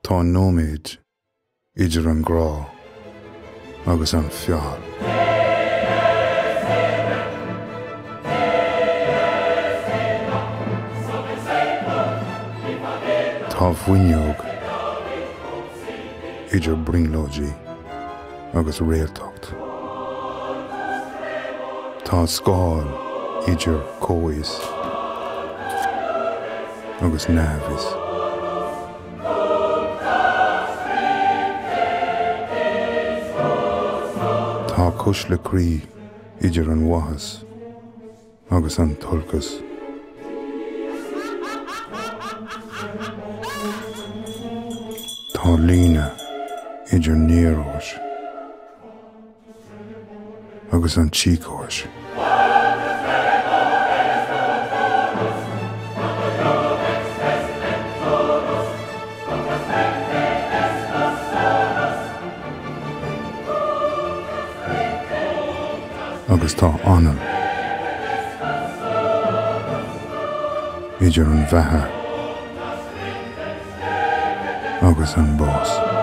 Tá nóméid idir an grá agus an fearr. Tá bhuineog idir bringlóidí agus réaltacht. Tá scáil idir cóis agus návis. Tá cúis le crí idir an mhathas agus an tulcas. Tá líne idir níoróis agus an tíocóis. Agus tá anam idir an bheatha agus an bás.